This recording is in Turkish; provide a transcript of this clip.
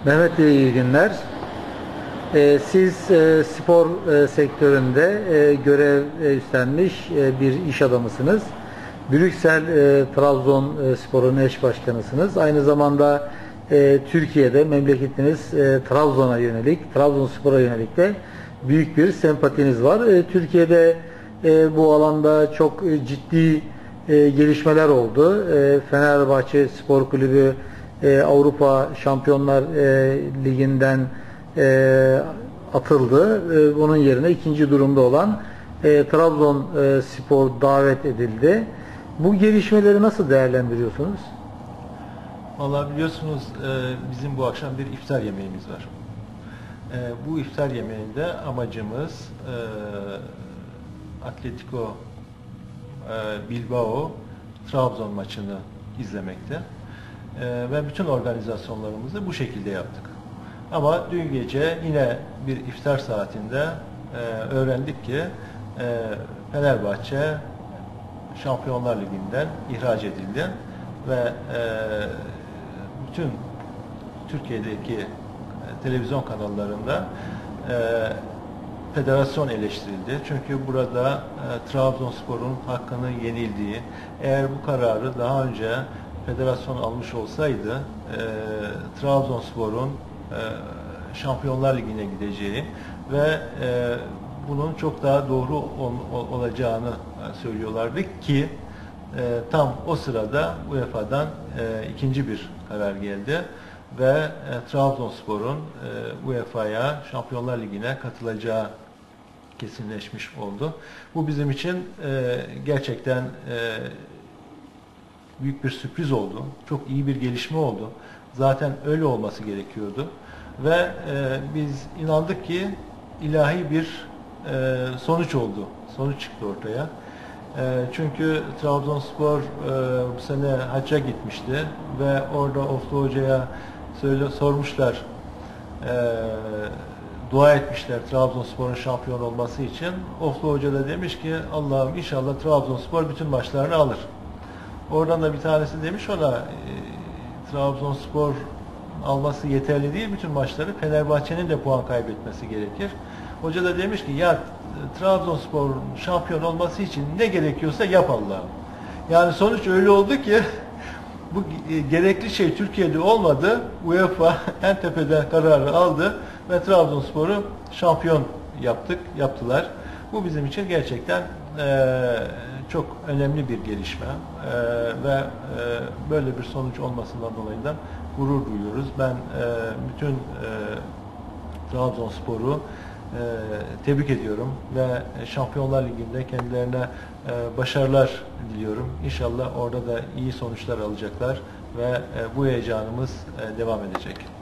Mehmet Bey, iyi günler. Siz spor sektöründe görev üstlenmiş bir iş adamısınız. Brüksel Trabzonspor'un eş başkanısınız. Aynı zamanda Türkiye'de memleketiniz Trabzon'a yönelik, Trabzonspor'a yönelik de büyük bir sempatiniz var. Türkiye'de bu alanda çok ciddi gelişmeler oldu. Fenerbahçe Spor Kulübü Avrupa Şampiyonlar Ligi'nden atıldı. Bunun yerine ikinci durumda olan Trabzonspor davet edildi. Bu gelişmeleri nasıl değerlendiriyorsunuz? Vallahi biliyorsunuz bizim bu akşam bir iftar yemeğimiz var. Bu iftar yemeğinde amacımız Atletico Bilbao Trabzon maçını izlemekte. Ve bütün organizasyonlarımızı bu şekilde yaptık. Ama dün gece yine bir iftar saatinde öğrendik ki Fenerbahçe Şampiyonlar Ligi'nden ihraç edildi ve bütün Türkiye'deki televizyon kanallarında federasyon eleştirildi. Çünkü burada Trabzonspor'un hakkının yenildiği, eğer bu kararı daha önce federasyon almış olsaydı Trabzonspor'un Şampiyonlar Ligi'ne gideceği ve bunun çok daha doğru olacağını söylüyorlardı ki tam o sırada UEFA'dan ikinci bir karar geldi ve Trabzonspor'un UEFA'ya Şampiyonlar Ligi'ne katılacağı kesinleşmiş oldu. Bu bizim için gerçekten büyük bir sürpriz oldu. Çok iyi bir gelişme oldu. Zaten öyle olması gerekiyordu. Ve biz inandık ki ilahi bir sonuç oldu. Sonuç çıktı ortaya. Çünkü Trabzonspor bu sene hacca gitmişti ve orada Oflu Hoca'ya sormuşlar, dua etmişler Trabzonspor'un şampiyon olması için. Oflu Hoca da demiş ki Allah'ım inşallah Trabzonspor bütün maçlarını alır. Oradan da bir tanesi demiş ona Trabzonspor alması yeterli değil, bütün maçları Fenerbahçe'nin de puan kaybetmesi gerekir. Hoca da demiş ki ya Trabzonspor'un şampiyon olması için ne gerekiyorsa yap Allah'ım. Yani sonuç öyle oldu ki bu gerekli şey Türkiye'de olmadı. UEFA en tepeden kararı aldı ve Trabzonspor'u şampiyon yaptılar. Bu bizim için gerçekten çok önemli bir gelişme ve böyle bir sonuç olmasından dolayı da gurur duyuyoruz. Ben bütün Trabzonspor'u tebrik ediyorum ve Şampiyonlar Ligi'nde kendilerine başarılar diliyorum. İnşallah orada da iyi sonuçlar alacaklar ve bu heyecanımız devam edecek.